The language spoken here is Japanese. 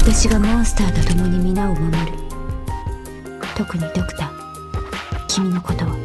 私がモンスターと共に皆を守る。特にドクター、君のことは